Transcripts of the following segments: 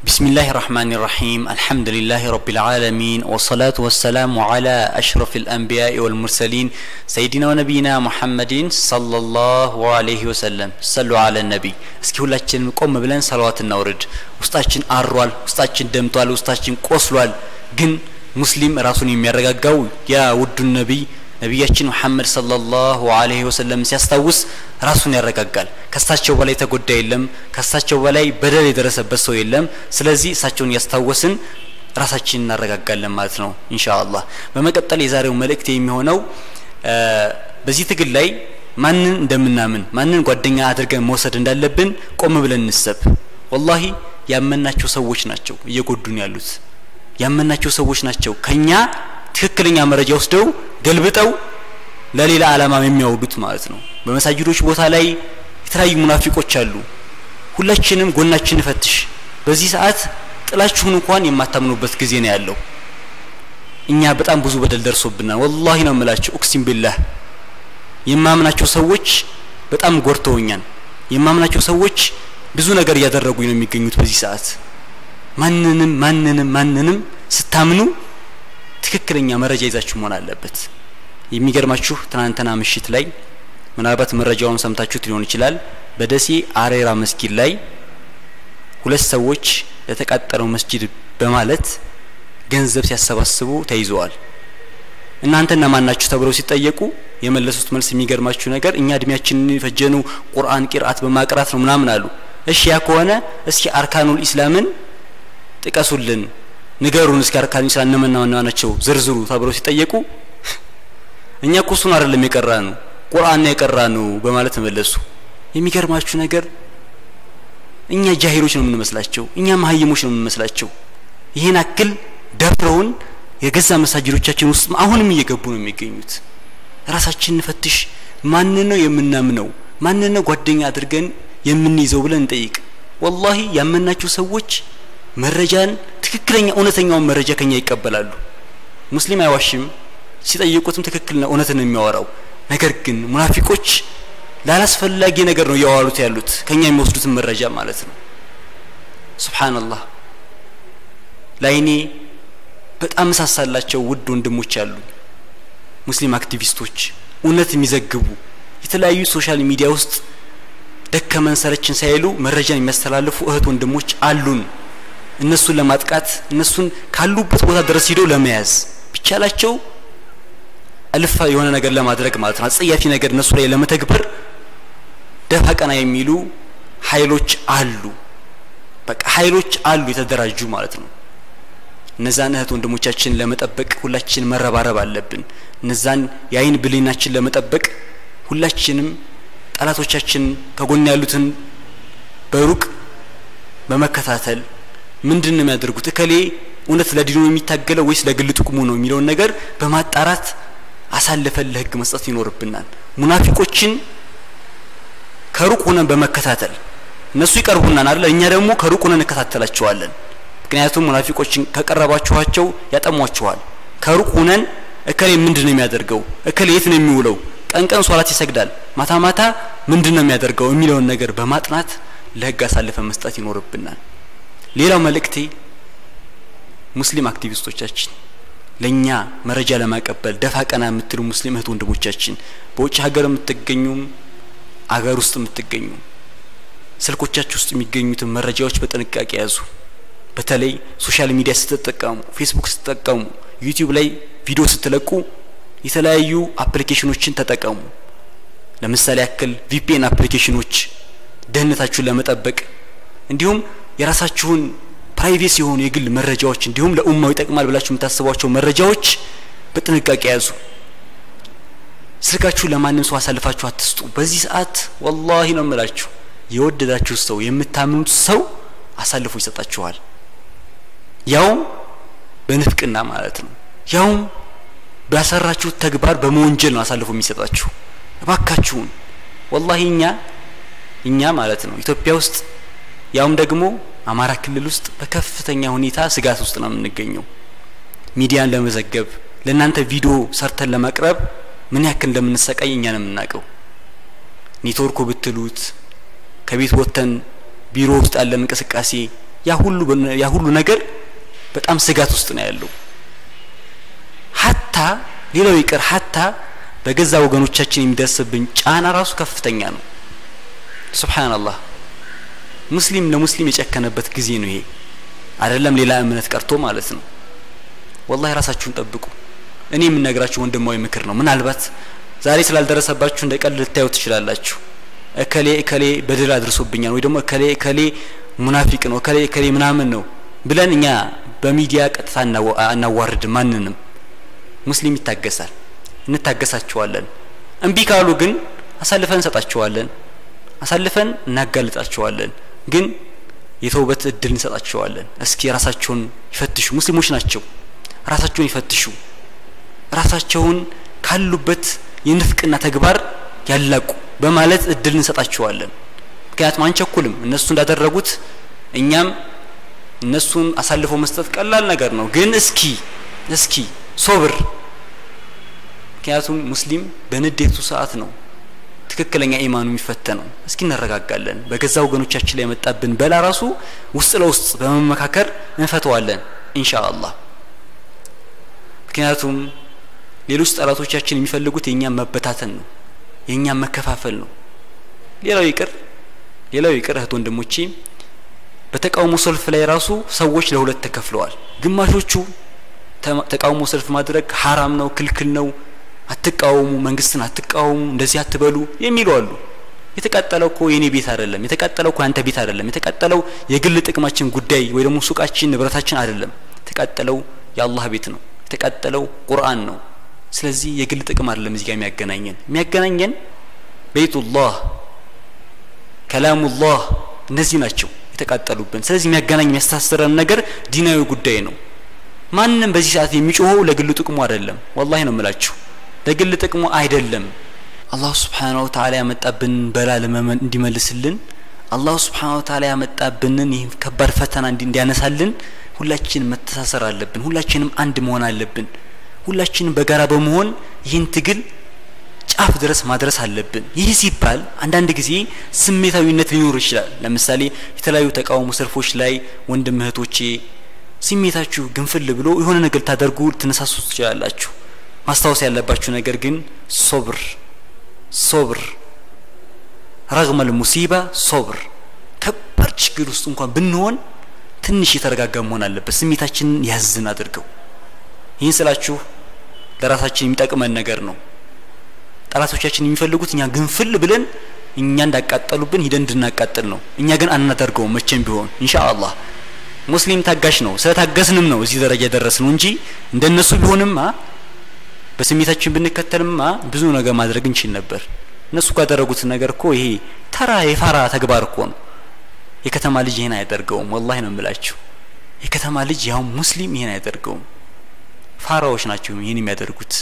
بسم الله الرحمن الرحيم الحمد لله رب العالمين والصلاة والسلام على أشرف الأنبياء والمرسلين سيدنا ونبينا محمد صلى الله عليه وسلم صلوا على النبي اسكي ሁላችንም ቆም ብለን ሰላዋት እናውርድ ውስጣችን አሯል ውስጣችን ደምቷል ውስጣችን ቆስሏል ግን ሙስሊም ራሱን የሚያረጋጋው ያ ውዱ ነብያችን መሐመድ ሰለላሁ ዐለይሂ ወሰለም ሲያስታውስ ራሱን ያረጋጋል ከሳቸው በላይ ተጎዳ የለም ከሳቸው በላይ በደል የደረሰበት ሰው የለም ስለዚህ እሳቸውን ያስታወስን ራሳችንን እናረጋጋለን ማለት ነው ኢንሻአላህ በመቀጠል የዛሬው መልእክት የሚሆነው በዚህ ትግል ላይ ማንን እንደምናምን ማንን ጓደኛ አድርገን መውሰድ እንዳለብን ቆም ብለን እንሰብ والله ያመናቸው ሰዎች ናቸው እየጎዱን ያሉት ያመናቸው ሰዎች ናቸው ከኛ ትክክለኛ መረጃ ወስደው ገልብጠው ለሌላ ዓላማ የሚያውዱት ማለት ነው በመሳጅዶች ቦታ ላይ የተለያዩ ሙናፊቆች አሉ ሁላችንም ጎናችን ፈትሽ በዚህ ሰዓት ጥላችሁን እንኳን የማታምኑበት ጊዜ ነው ያለው እኛ በጣም ብዙ በደል ደርሶብናል والله ነው የምላችሁ እክሲም ቢላህ የማምናቸው ሰዎች በጣም ጎርተውኛል የማምናቸው ሰዎች ብዙ ነገር ያደረጉኝ ነው የሚገኙት በዚህ ሰዓት ማንንም ስታምኑ ትክክለኛ መረጃ ይዛችሁ መሆን አለበት የሚገርማችሁ ትናንትና ምሽት ላይ ምናልባት መረጃውን ሰምታችሁት ሊሆን ይችላል በደሴ አሬራ መስጊድ ላይ ሁለት ሰዎች ለተቃጠለው መስጊድ በማለት ገንዘብ ሲያሰባስቡ ተይዘዋል እናንተና ማናችሁ ተብለው ሲጠየቁ የመለሱት መልስ የሚገርማችሁ ነገር እኛ እድሜያችንን ፈጀኑ ቁርአን ቂርአት በማቅራት ነው ምናምን አሉ እሺ ያ ከሆነ እስኪ አርካኑል ኢስላምን ጥቀሱልን ንገሩን እስኪ አርካኑል ኢስላም እነማን ናቸው ዝርዝሩ ተብለው ሲጠየቁ እኛ ኩሱን አይደለም የቀራኑ ቁርአን የቀራኑ በማለት መለሱ የሚገርማችሁ ነገር እኛ ጃሂሎች ነው የምንመስላቸው እኛ ማህይሞች ነው የምንመስላቸው ይሄን አክል ደፍረውን የገዛ መሳጅዶቻችን ውስጥ አሁንም እየገቡ ነው የሚገኙት ራሳችንን ፈትሽ ማን ነው የምናምነው ማን ነው ጓደኛ አድርገን የምንይዘው ብለን እንጠይቅ والله ያመናችሁ ሰዎች መረጃን ትክክለኛ እውነተኛውን መረጃ ከኛ ይቀበላሉ ሙስሊም አይዋሽም ሲጠይቁትም ትክክል ነው እውነትን ነው የሚያወራው ነገር ግን ሙናፊቆች ላላስፈላጊ ነገር ነው ያዋሉት ያሉት ከኛ የሚወስዱት መረጃ ማለት ነው ሱብሃንአላህ ላይኔ በጣም ሳሳላቸው ውድ ወንድሞች አሉ ሙስሊም አክቲቪስቶች እውነት የሚዘግቡ የተለያዩ ሶሻል ሚዲያ ውስጥ ደከመን ሰረችን ሳይሉ መረጃን የሚያስተላልፉ እህት ወንድሞች አሉን እነሱን ለማጥቃት እነሱን ካሉበት ቦታ ድረስ ሄደው ለመያዝ ብቻላቸው አልፋ የሆነ ነገር ለማድረግ ማለት ነው አጽያፊ ነገር እነሱ ላይ ለመተግበር ደፋ ቀና የሚሉ ኃይሎች አሉ በቃ ኃይሎች አሉ የተደራጁ ማለት ነው እነዛን እህት ወንድሞቻችን ለመጠበቅ ሁላችን መረባረብ አለብን እነዛን ያይን ብሌናችን ለመጠበቅ ሁላችንም ጠላቶቻችን ከጎን ያሉትን በሩቅ በመከታተል ምንድነው የሚያደርጉት እከሌ እውነት ለዲኑ የሚታገለው ወይስ ለግል ጥቅሙ ነው የሚለው ነገር በማጣራት አሳልፈን ለህግ መስጠት ይኖርብናል ሙናፊቆችን ከሩቅ ሆነን በመከታተል እነሱ ይቀርቡናል አይደል እኛ ደግሞ ከሩቅ ሆነን እንከታተላቸዋለን ምክንያቱም ሙናፊቆችን ከቀረባችኋቸው ያጠሟቸዋል ከሩቅ ሆነን እከሌ ምንድነው የሚያደርገው እከሌ የት ነው የሚውለው ቀን ሶላት ይሰግዳል ማታ ምንድነው የሚያደርገው የሚለውን ነገር በማጥናት ለህግ አሳልፈን መስጠት ይኖርብናል ሌላው መልእክቴ ሙስሊም አክቲቪስቶቻችን ለኛ መረጃ ለማቀበል ደፋ ቀና የምትሉ ሙስሊም እህት ወንድሞቻችን በውጭ ሀገር የምትገኙም አገር ውስጥ የምትገኙ ስልኮቻችሁ ውስጥ የሚገኙት መረጃዎች በጥንቃቄ ያዙ በተለይ ሶሻል ሚዲያ ስትጠቀሙ ፌስቡክ ስትጠቀሙ ዩቲዩብ ላይ ቪዲዮ ስትለቁ የተለያዩ አፕሊኬሽኖችን ተጠቀሙ ለምሳሌ ያክል VPN አፕሊኬሽኖች ደህንነታችሁን ለመጠበቅ እንዲሁም የራሳችሁን ፕራይቬሲ የሆኑ የግል መረጃዎች እንዲሁም ለኡማው ይጠቅማል ብላችሁ የምታስቧቸው መረጃዎች በጥንቃቄ ያዙ ስልካችሁ ለማንም ሰው አሳልፋችሁ አትስጡ በዚህ ሰዓት والله ነው የምላችሁ የወደዳችሁ ሰው የምታምኑት ሰው አሳልፎ ይሰጣችኋል ያው በንፍቅና ማለት ነው ያው ባሰራችሁ ተግባር በመወንጀል ነው አሳልፎ የሚሰጣችሁ እባካችሁን والله እኛ ማለት ነው ኢትዮጵያ ውስጥ ያውም ደግሞ አማራ ክልል ውስጥ በከፍተኛ ሁኔታ ስጋት ውስጥ ነው የምንገኘው ሚዲያን ለመዘገብ ለናንተ ቪዲዮ ሰርተን ለማቅረብ ምን ያክል እንደምንሰቃይ እኛ ነን የምናውቀው ኔትወርኩ ብትሉት ከቤት ወተን ቢሮ ውስጥ ያለ እንቅስቃሴ ያ ሁሉ ነገር በጣም ስጋት ውስጥ ነው ያለው ሐታ ሌላው ይቀር ሐታ በገዛ ወገኖቻችን የሚደርስብን ጫና ራሱ ከፍተኛ ነው ሱብሃንአላህ ሙስሊም ለሙስሊም የጨከነበት ጊዜ ነው ይሄ አይደለም ሌላ እምነት ቀርቶ ማለት ነው والله ራሳችሁን ጠብቁ እኔ የምነግራችሁ ወንድማዊ ምክር ነው ምናልባት ዛሬ ስላልደረሰባችሁ እንደቀል ልታዩ ትችላላችሁ እከሌ በድል አድርሶብኛል ወይ ደግሞ እከሌ ሙናፊቅ ነው እከሌ ምናምን ነው ብለን እኛ በሚዲያ ቀጥታ እናዋርድ ማንንም ሙስሊም ይታገሳል እንታገሳቸዋለን እንቢ ካሉ ግን አሳልፈን እንሰጣቸዋለን አሳልፈን እናጋልጣቸዋለን ግን የተውበት እድል እንሰጣቸዋለን እስኪ ራሳቸውን ይፈትሹ ሙስሊሞች ናቸው ራሳቸውን ይፈትሹ ራሳቸውን ካሉበት የንፍቅና ተግባር ያላቁ በማለት እድል እንሰጣቸዋለን ምክንያቱም አንቸኩልም እነሱ እንዳደረጉት እኛም እነሱን አሳልፎ መስጠት ቀላል ነገር ነው ግን እስኪ ሶብር ምክንያቱም ሙስሊም በንዴቱ ሰዓት ነው ትክክለኛ ኢማኑ የሚፈተነው እስኪ እንረጋጋለን በገዛ ወገኖቻችን ላይ መጣብን በላ ራሱ ውስጥ ለውስጥ በመመካከር እንፈተዋለን ኢንሻአላህ ምክንያቱም ሌሎች ጠላቶቻችን የሚፈልጉት የኛ መበታተን ነው የኛ መከፋፈል ነው ሌላው ይቅር እህት ወንድሞቼ በተቃውሞ ሰልፍ ላይ ራሱ ሰዎች ለሁለት ተከፍለዋል ግማሾቹ ተቃውሞ ሰልፍ ማድረግ حرام ነው ክልክል ነው አትቃወሙ መንግስትን አትቃወሙ እንደዚህ አትበሉ የሚሉ አሉ የተቃጠለው እኮ የኔ ቤት አይደለም የተቃጠለው እኮ አንተ ቤት አይደለም የተቃጠለው የግል ጥቅማችን ጉዳይ ወይ ደግሞ ሱቃችን ንብረታችን አይደለም የተቃጠለው የአላህ ቤት ነው የተቃጠለው ቁርአን ነው ስለዚህ የግል ጥቅም አይደለም እዚህ ጋር የሚያገናኘን ቤቱላህ ከላሙላህ እነዚህ ናቸው የተቃጠሉብን ስለዚህ የሚያስተሳስረን ነገር ዲናዊ ጉዳይ ነው ማንንም በዚህ ሰዓት የሚጮኸው ለግል ጥቅሙ አይደለም والله ነው የምላችሁ ለግል ጥቅሙ አይደለም አላህ Subhanahu Wa Ta'ala ያመጣብን በላ ለመመን እንዲመልስልን አላህ Subhanahu Wa Ta'ala ያመጣብንን ይሄን ከባድ ፈተና እንዲያነሳልን ሁላችንም መተሳሰር አለብን ሁላችንም አንድ መሆን አለብን ሁላችንም በጋራ በመሆን ይህን ትግል ጫፍ ድረስ ማድረስ አለብን ይህ ሲባል አንዳንድ ጊዜ ስሜታዊነት ሊኖር ይችላል ለምሳሌ የተለያዩ ተቃውሞ ሰልፎች ላይ ወንድም እህቶቼ ስሜታችሁ ግንፍል ብሎ የሆነ ነገር ታደርጉ ትነሳሱ ትችላላችሁ ማስተዋወስ ያለባችሁ ነገር ግን ሶብር رغم المصيبه صبر ከባድ ችግር ውስጥ እንኳን ብንሆን ትንሽ የተረጋጋ መሆን አለበት ስሜታችንን ያዝን አድርገው ይህን ስላችሁ ለራሳችን የሚጠቅመን ነገር ነው ጠላቶቻችን የሚፈልጉት እኛ ግንፍል ብለን እኛ እንዳቃጠሉብን ሂደን እንድናቃጥል ነው እኛ ግን አናደርገው መቼም ቢሆን ኢንሻአላህ ሙስሊም ታጋሽ ነው ስለታገስንም ነው እዚህ ደረጃ ደረስነው እንጂ እንደነሱ ቢሆንማ በስሜታችን ብንከተልማ ብዙ ነገር ማድረግ እንችል ነበር እነሱ ካደረጉት ነገር እኮ ይሄ ተራ የፋራ ተግባር እኮ ነው የከተማ ልጅ ይሄን አይደርገውም والله ነው የምላችሁ የከተማ ልጅ ያው ሙስሊም ይሄን አይደርገውም ፋራዎች ናቸው ይሄን የሚያደርጉት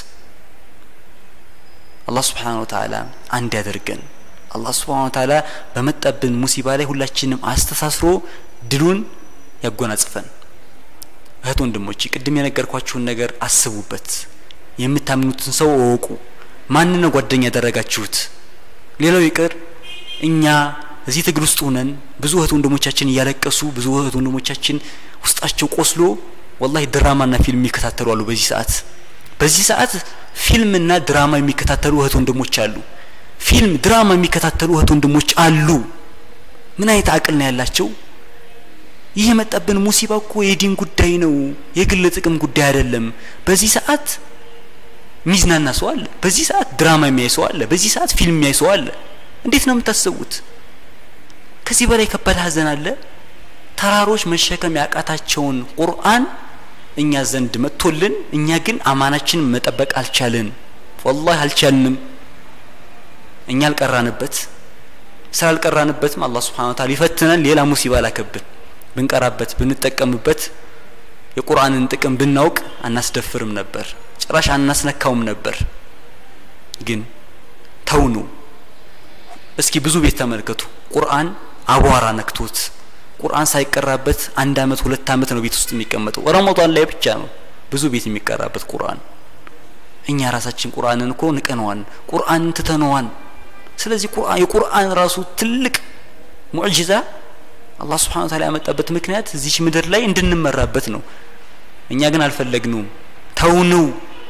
አላህ Subhanahu Wa Ta'ala አንድ ያደርገን አላህ Subhanahu Wa Ta'ala በመጣብን ሙሲባ ላይ ሁላችንም አስተሳስሮ ድሉን ያጎናጽፈን እህት ወንድሞቼ ቅድም የነገርኳችሁን ነገር አስቡበት የምታምኑትን ሰው ወቁ ማን ነው ጓደኛ ያደረጋችሁት ሌላው ይቀር እኛ እዚህ ትግል ውስጥ ሆነን ብዙ እህት ወንድሞቻችን ያለቀሱ ብዙ እህት ወንድሞቻችን ውስጣቸው ቆስሎ والله ድራማና ፊልም ይከታተሉ አሉ በዚህ ሰዓት ፊልምና ድራማ የሚከታተሉ እህት ወንድሞች አሉ ፊልም ድራማ የሚከታተሉ እህት ወንድሞች አሉ ምን አይነት አቅል ነው ያላቸው ይሄ መጣብን ሙሲባ እኮ የዲን ጉዳይ ነው የግል ጥቅም ጉዳይ አይደለም በዚህ ሰዓት ሚዝናና ሰው አለ በዚህ ሰዓት ድራማ የሚያይ ሰው አለ በዚህ ሰዓት ፊልም የሚያይ ሰው አለ እንዴት ነው የምታስቡት ከዚህ በላይ ከባድ ሀዘን አለ ተራሮች መሸከም ያቃታቸውን ቁርአን እኛ ዘንድ መጥቶልን እኛ ግን አማናችንን መጠበቅ አልቻልን والله አልቻልንም እኛ አልቀራንበት ስላልቀራንበትም አላህ Subhanahu Wa Ta'ala ይፈትነን ሌላ ሙሲባ ላከብን ብንቀራበት ብንጠቀምበት የቁርአንን ጥቅም ብናውቅ አናስደፍርም ነበር ጭራሽ አናስነካውም ነበር ግን ተውኑ እስኪ ብዙ ቤት ተመልከቱ ቁርአን አቧራ ነክቶት ቁርአን ሳይቀራበት 1 አመት 2 አመት ነው ቤት ውስጥ የሚቀመጠው ረመዳን ላይ ብቻ ነው ብዙ ቤት የሚቀራበት ቁርአን እኛ ራሳችን ቁርአንን እኮ ንቀነዋን ቁርአን ትተነዋን ስለዚህ የቁርአን ራሱ ትልቅ ሙዕጂዛ አላህ Subhanahu Wa Ta'ala ያመጣበት ምክንያት እዚህ ምድር ላይ እንድንመራበት ነው እኛ ግን አልፈለግነው ተውነው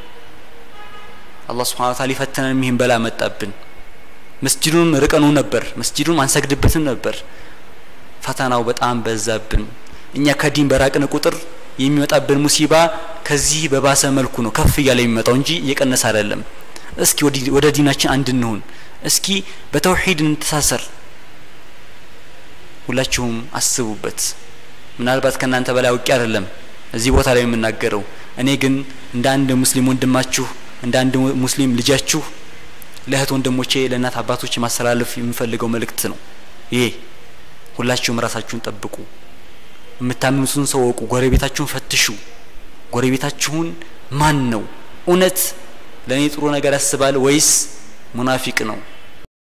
አላህ Subhanahu Wa Ta'ala ይፈተነን ይሄን በላ መጣብን መስጂዱን ርቀነው ነበር መስጂዱን አንሰግድበትም ነበር ፈተናው በጣም በዛብን እኛ ከዲን በራቅነ ቁጥር የሚመጣብን ሙሲባ ከዚህ በባሰ መልኩ ነው ከፍ ያለ የሚመጣው እንጂ እየቀነሰ አይደለም እስኪ ወደ ዲናችን አንድ እንሁን እስኪ በተውሂድ እንተሳሰር ሁላችሁም አስቡበት ምናልባት ከናንተ በላይ አውቂ አይደለም እዚህ ቦታ ላይ የምናገረው እኔ ግን እንደ አንድ ሙስሊም ወንድማችሁ እንደ አንድ ሙስሊም ልጃችሁ ለእህት ወንድሞቼ ለእናት አባቶች ማስተላለፍ የምፈልገው መልእክት ነው ይሄ ሁላችሁም ራሳችሁን ጠብቁ የምታምኑትን ሰው ወቁ ጎረቤታችሁን ፈትሹ ጎረቤታችሁን ማን ነው እውነት ለኔ ጥሩ ነገር ያስባል ወይስ ሙናፊቅ ነው